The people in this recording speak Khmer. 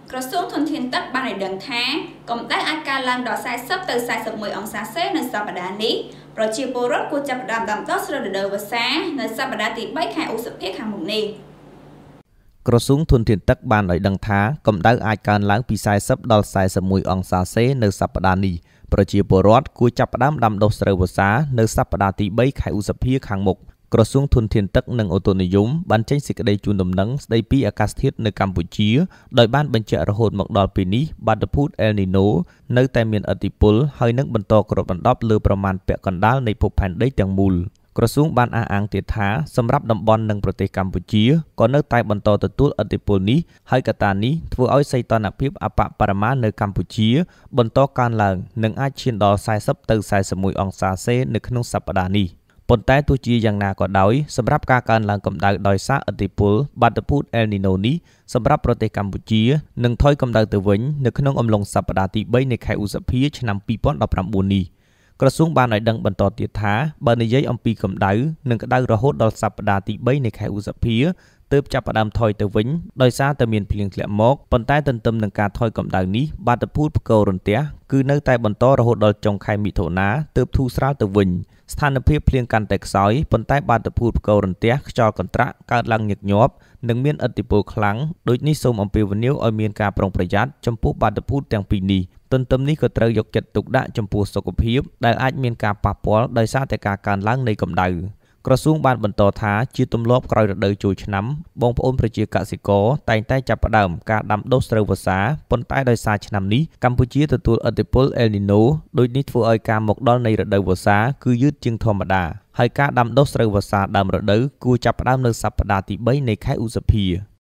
ក្រសួងធនធានទឹកបានឲ្យដឹងថាកម្ដៅអាចកើនឡើងដល់40ទៅ41អង្សាសេនៅសប្តាហ៍នេះប្រជាពលរដ្ឋគួរចាប់ផ្ដើមដាំដុះស្រូវរដូវវស្សានៅសប្តាហ៍ទី3ខែឧសភាខាងមុខនេះក្រសួងធនធានទឹកបានឲ្យដឹងថាកម្ដៅអាចកើនឡើងពី40ដល់41អង្សាសេនៅសប្តាហ៍នេះប្រជាពលរដ្ឋគួរចាប់ផ្ដើមដាំដុះស្រូវវស្សានៅសប្តាហ៍ទី3ខែឧសភាខាងមុខក្រសួងធនធានទឹកនិងអូតូនិយមបានចេញសេចក្តីជូនដំណឹងស្តីពីអាកាសធាតុនៅកម្ពុជាដោយបានបញ្ជាក់រហូតមកដល់ពេលនេះបាតុភូតអែលនីណូនៅតែមានឥទ្ធិពលហើយនឹងបន្តគ្របដណ្ដប់លើប្រមាណពាក់កណ្ដាលនៃភពផែនដីទាំងមូលក្រសួងបានអះអាងទៀតថាសម្រាប់តំបន់និងប្រទេសកម្ពុជាក៏នៅតែបន្តទទួលឥទ្ធិពលនេះហើយកត្តានេះធ្វើឲ្យសីតុណ្ហភាពអបបរមានៅកម្ពុជាបន្តកើនឡើងនិងអាចឈានដល់40ទៅ41អង្សាសេនៅក្នុងសប្តាហ៍នេះប៉ុន្តែទោះជាយ៉ាងណាក៏ដោយសម្រាប់ការកើនឡើងកម្ដៅដោយសារឥទ្ធិពលបាតុភូតអែលនីណូនេះសម្រាប់ប្រទេសកម្ពុជានឹងថយកម្ដៅទៅវិញនៅក្នុងអំឡុងសប្តាហ៍ទី3នៃខែឧសភាឆ្នាំ2019នេះក្រសួងបានឲ្យដឹងបន្តទៀតថាបើនិយាយអំពីកម្ដៅនិងក្ដៅរហូតដល់សប្តាហ៍ទី3នៃខែឧសភាទើបចាប់ផ្ដើមថយទៅវិញដោយសារតែមានភ្លៀងធ្លាក់មកប៉ុន្តែទន្ទឹមនឹងការថយកម្ដៅនេះបាតុភូតផ្គររន្ទះគឺនៅតែបន្តរហូតដល់ចុងខែមិថុនាទើបធូរស្រាលទៅវិញស្ថានភាពភ្លៀងកាន់តែខ្សោយប៉ុន្តែបាតុភូតផ្គររន្ទះខ្យល់កន្ត្រាក់កើតឡើងញឹកញាប់និងមានឥទ្ធិពលខ្លាំងដូចនេះសូមអំពាវនាវឲ្យមានការប្រុងប្រយ័ត្នចំពោះបាតុភូតទាំងពីរនេះទន្ទឹមនេះក៏ត្រូវយកចិត្តទុកដាក់ចំពោះសុខភាពដែលអាចមានការប៉ះពាល់ដោយសារតែការកើនឡើងនៃកម្ដៅក្រសួងបានបន្តថាជាទម្លាប់ក្រោយរដូវចូលឆ្នាំបងប្អូនប្រជាកសិករតែងតែចាប់ផ្ដើមការដាំដុះស្រូវវស្សាប៉ុន្តែដោយសារឆ្នាំនេះកម្ពុជាទទួលឥទ្ធិពលអែលនីណូដូចនេះធ្វើឲ្យការមកដល់នៃរដូវវស្សាគឺយឺតជាងធម្មតាហើយការដាំដុះស្រូវវស្សាដើមរដូវគួរចាប់ផ្ដើមនៅសប្តាហ៍ទី3នៃខែឧសភា